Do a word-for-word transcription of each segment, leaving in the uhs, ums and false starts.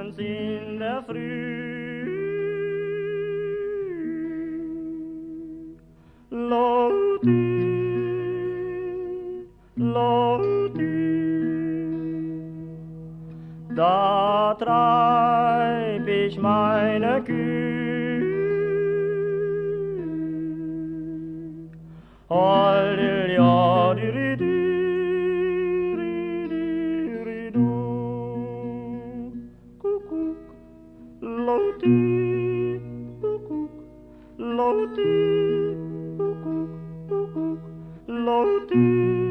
morgens in der Früh. Loti, Loti, da treib ich meine Kühe. Hallel, ja, di, di, di, di, di, du. Kuckuck, Loti, kuckuck, Loti, kuckuck, kuckuck, Loti,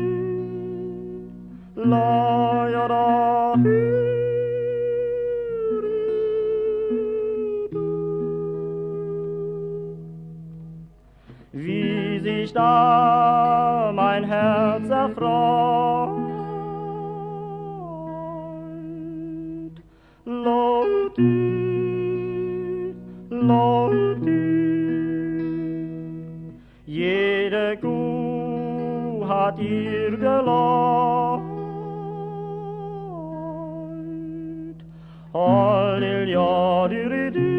la, ja, da, hi. Wie sich da mein Herz erfreut. Loti, Loti, jede Kuh hat ihr Geläut. Halleluja, di, di, di.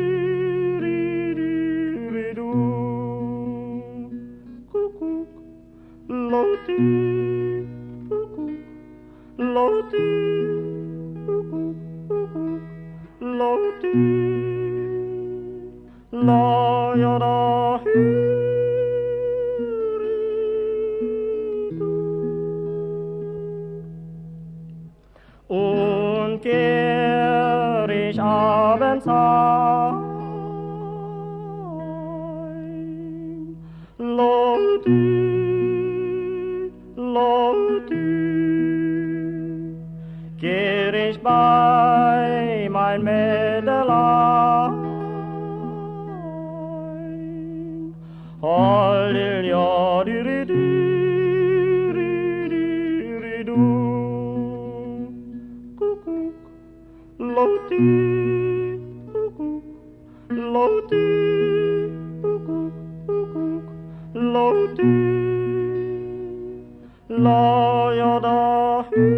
Loti, kuckuck, Loti, kuckuck, kuckuck, Loti, la, ja, da, hi, du. Und kehr ich abends heim, Loti, Loti, kehr ich bei mein Mädelein. Halleluja, di, di, di, di, di, di, du. Kuckuck, Loti, kuckuck, Loti, kuckuck, kuckuck, Loti, la, ja, da, hi.